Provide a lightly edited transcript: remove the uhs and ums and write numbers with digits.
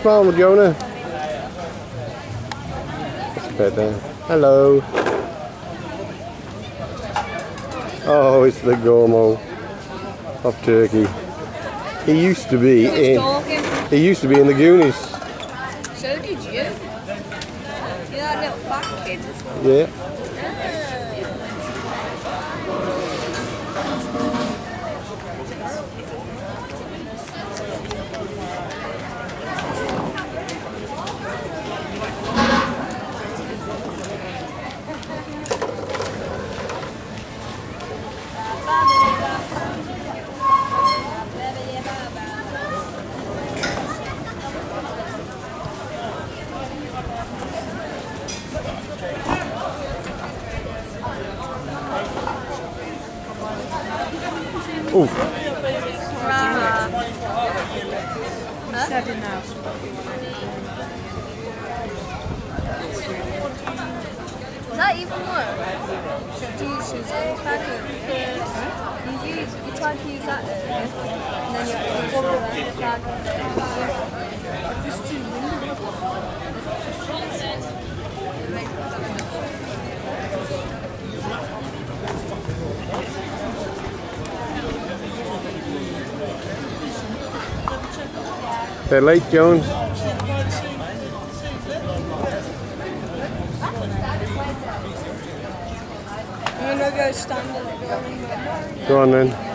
farmer, Jonah. That's better. Hello. Oh, it's the Gormo of Turkey. He used to be in. He used to be in the Goonies. So did you? You're that little fat kid. Yeah. Ooh. Huh? Is that even work? Should you use it? You tried to use that earlier, and then you have to go around the flag. They're late, Jones. I'm gonna go stand in the building. Go on then.